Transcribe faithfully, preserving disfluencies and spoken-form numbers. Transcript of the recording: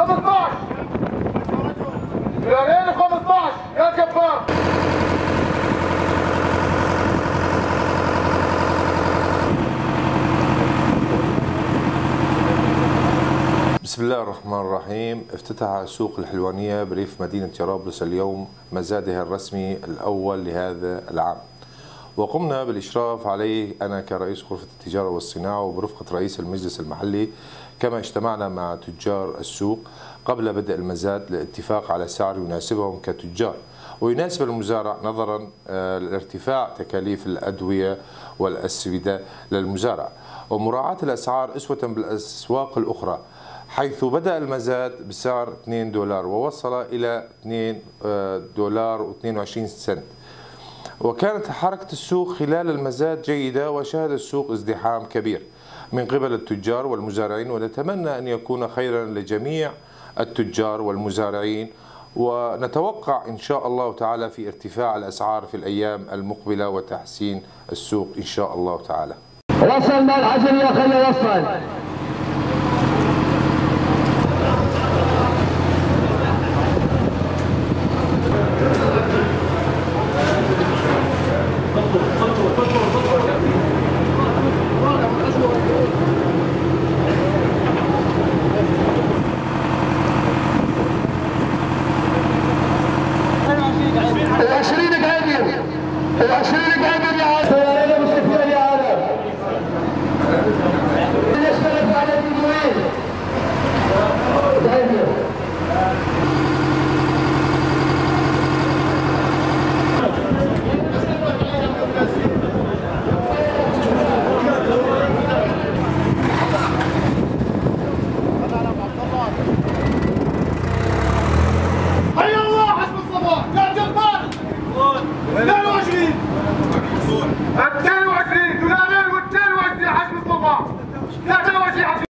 خمسطعش دولارين وخمسطعش يا كبار. بسم الله الرحمن الرحيم. افتتح سوق الحلوانية بريف مدينة جرابلس اليوم مزادها الرسمي الأول لهذا العام، وقمنا بالإشراف عليه أنا كرئيس غرفة التجارة والصناعة وبرفقة رئيس المجلس المحلي، كما اجتمعنا مع تجار السوق قبل بدء المزاد للاتفاق على سعر يناسبهم كتجار ويناسب المزارع نظرا لارتفاع تكاليف الأدوية والأسمدة للمزارع ومراعاة الأسعار أسوة بالأسواق الأخرى، حيث بدأ المزاد بسعر اثنين دولار ووصل إلى اثنين دولار واثنين وعشرين سنت. وكانت حركة السوق خلال المزاد جيدة، وشهد السوق ازدحام كبير من قبل التجار والمزارعين، ونتمنى أن يكون خيرا لجميع التجار والمزارعين، ونتوقع إن شاء الله تعالى في ارتفاع الأسعار في الأيام المقبلة وتحسين السوق إن شاء الله تعالى. وصلنا العجل يا خلي وصل. العشرين قايمين العشرين قايمين يا عالم يا مصطفى يا عالم يشتغل على الوين حي الله حسب الصباح يا جبار. اثنين وعشرين اثنين وعشرين دولارين واثنين وعشرين حسب الصباح.